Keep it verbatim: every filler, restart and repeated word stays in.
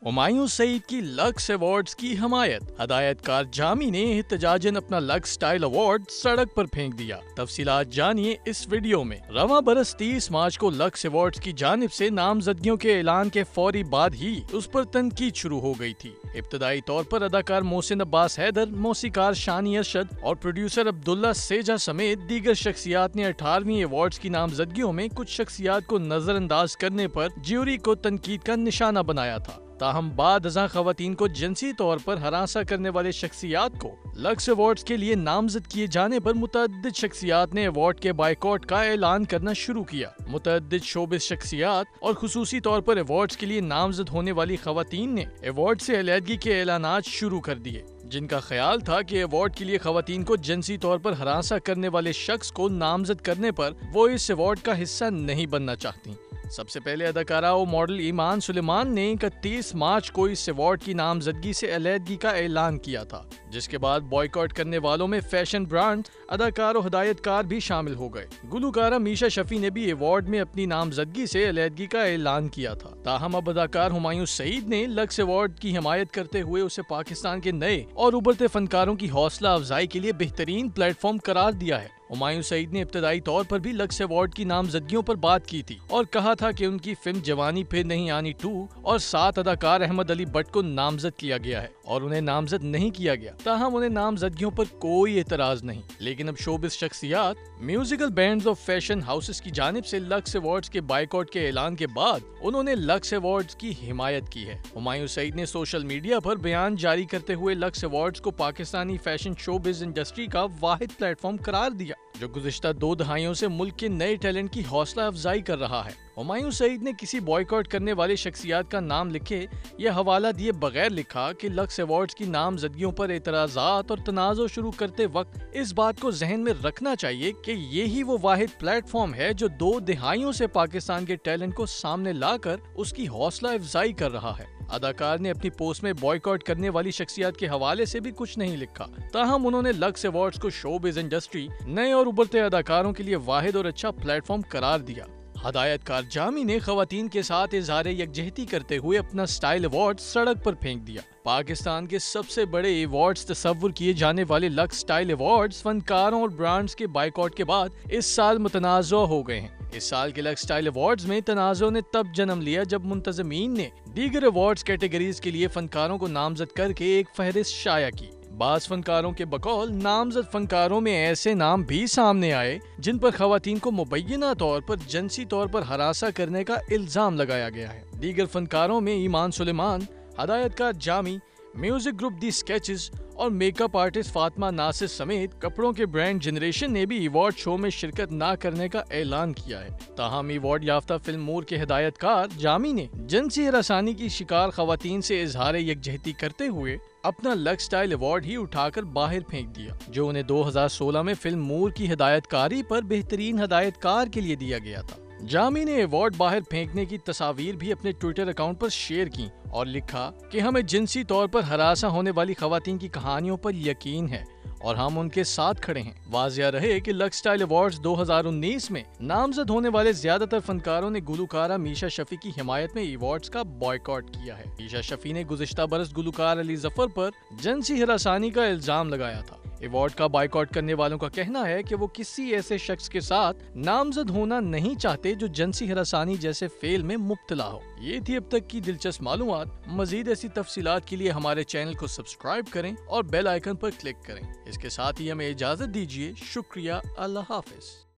हुमायूं सईद की lux awards की हमायत। हदायतकार जामी ने एहतजाजन अपना लक्स स्टाइल अवार्ड सड़क पर फेंक दिया। तफसीलात जानिए इस वीडियो में। रवां बरस तीस मार्च को लक्स अवार्ड्स की जानिब से नामजदगियों के ऐलान के फौरी बाद ही उस पर तनकीद शुरू हो गई थी। इब्तदाई तौर पर अदाकार मोहसिन अब्बास हैदर, मौसीकार शानी अरशद और प्रोड्यूसर अब्दुल्ला सेजा समेत दीगर शख्सियात ने अठारहवीं अवार्ड्स की नामजदगियों में कुछ शख्सियात को नजरअंदाज करने पर ज्यूरी को तनकीद का निशाना बनाया था। ताहम बाद अज़ां खवातीन को जिनसी तौर पर हरासा करने वाले शख्सियात को लक्स अवार्ड्स के लिए नामजद किए जाने पर मुतअद्दिद शख्सियात ने अवार्ड के बायकॉट का ऐलान करना शुरू किया। मुतअद्दिद शोबिस शख्सियात और खुसूसी तौर पर अवार्ड्स के लिए नामजद होने वाली खवातीन ने अवार्ड से अलहदगी के ऐलानात शुरू कर दिए, जिनका ख्याल था कि अवार्ड के लिए खवातीन को जिनसी तौर पर हरासा करने वाले शख्स को नामजद करने पर वो इस अवार्ड का हिस्सा नहीं बनना चाहती। सबसे पहले अदाकारा और मॉडल ईमान सुलेमान ने इकतीस मार्च को इस अवार्ड की नामजदगी से अलहदगी का ऐलान किया था, जिसके बाद बॉयकॉट करने वालों में फैशन ब्रांड, अदाकार और हदायतकार भी शामिल हो गए। गुलकारा मीशा शफी ने भी अवार्ड में अपनी नामजदगी से अलहदगी का ऐलान किया था। ताहम अब अदाकार हुमायूं सईद ने लक्स अवार्ड की हिमायत करते हुए उसे पाकिस्तान के नए और उभरते फनकारों की हौसला अफजाई के लिए बेहतरीन प्लेटफॉर्म करार दिया है। हुमायूं सईद ने इब्तदाई तौर पर भी लक्स अवार्ड की नामजदगियों पर बात की थी और कहा था कि उनकी फिल्म जवानी फिर नहीं आनी टू और सात अदाकार अहमद अली भट्ट को नामजद किया गया है और उन्हें नामजद नहीं किया गया। ताहम उन्हें नामजदगियों पर कोई एतराज नहीं, लेकिन अब शोबिस शख्सियात, म्यूजिकल बैंड्स और फैशन हाउसेस की जानिब से लक्स अवार्ड्स के बायकॉट के ऐलान के बाद उन्होंने लक्स अवार्ड्स की हिमायत की है। हुमायूं सईद ने सोशल मीडिया पर बयान जारी करते हुए लक्स अवार्ड्स को पाकिस्तानी फैशन शोबिस इंडस्ट्री का वाहिद प्लेटफॉर्म करार दिया, जो गुज़िश्ता दो दहाइयों से मुल्क के नए टैलेंट की हौसला अफजाई कर रहा है। हुमायूं सईद ने किसी बॉयकॉट करने वाले शख्सियात का नाम लिखे या हवाला दिए बगैर लिखा कि लक्स अवार्ड्स की नामजदगियों पर एतराज़ात और तनाज़ो शुरू करते वक्त इस बात को जहन में रखना चाहिए कि ये ही वो वाहिद प्लेटफॉर्म है जो दो दहाइयों से पाकिस्तान के टैलेंट को सामने लाकर उसकी हौसला अफजाई कर रहा है। अदाकार ने अपनी पोस्ट में बॉयकॉट करने वाली शख्सियत के हवाले से भी कुछ नहीं लिखा। ताहम उन्होंने लक्स अवार्ड्स को शोबिज़ इंडस्ट्री, नए और उभरते अदाकारों के लिए वाहिद और अच्छा प्लेटफॉर्म करार दिया। हदायतकार जामी ने खवातीन के साथ इज़हार यकजहती करते हुए अपना स्टाइल अवार्ड सड़क पर फेंक दिया। पाकिस्तान के सबसे बड़े अवार्ड्स तस्वुर किए जाने वाले लक्स स्टाइल अवार्ड्स फनकारों और ब्रांड्स के बायकॉट के बाद इस साल मुतनाज़ हो गए हैं। इस साल के लक्स स्टाइल अवार्ड्स में तनाज़ो ने तब जन्म लिया जब मुंतज़मीन ने दीगर अवार्ड्स कैटेगरीज के लिए फनकारों को नामजद करके एक फहरिस्त शाया की। बास फनकारों के बकौल नामजद फनकारों में ऐसे नाम भी सामने आए जिन पर खवातीन को मुबैना तौर पर जिनसी तौर पर हरासा करने का इल्जाम लगाया गया है। दीगर फनकारों में ईमान सुलेमान, हदायतकार Jami, music group the Sketches और मेकअप आर्टिस्ट फातिमा नासिर समेत कपड़ों के ब्रांड जनरेशन ने भी अवार्ड शो में शिरकत न करने का ऐलान किया है। ताहम अवार्ड याफ्ता फिल्म मूर के हिदायतकार जामी ने जिनसी हरासानी की शिकार खवातीन से इजहार यकजहती करते हुए अपना लक्स स्टाइल अवार्ड ही उठाकर बाहर फेंक दिया, जो उन्हें दो हज़ार सोलह में फिल्म मूर की हिदायतकारी पर बेहतरीन हिदायतकार के लिए दिया गया था। जामी ने अवार्ड बाहर फेंकने की तस्वीर भी अपने ट्विटर अकाउंट पर शेयर की और लिखा कि हमें जिनसी तौर पर हरासा होने वाली खवातीन की कहानियों पर यकीन है और हम उनके साथ खड़े हैं। वाजिया रहे कि लक्स स्टाइल अवार्ड्स दो हज़ार उन्नीस में नामजद होने वाले ज्यादातर फनकारों ने गुलकारा मीशा शफी की हिमायत में अवार्ड्स का बॉयकॉट किया है। मीशा शफी ने गुज़िश्ता बरस गुलकार अली जफर पर जिनसी हरासानी का इल्जाम लगाया था। अवार्ड का बायकॉट करने वालों का कहना है कि वो किसी ऐसे शख्स के साथ नामजद होना नहीं चाहते जो जिनसी हरासानी जैसे फेल में मुब्तला हो। ये थी अब तक की दिलचस्प मालूमात। मजीद ऐसी तफसीलात के लिए हमारे चैनल को सब्सक्राइब करें और बेल आइकन पर क्लिक करें। इसके साथ ही हमें इजाजत दीजिए। शुक्रिया। अल्लाह हाफिज।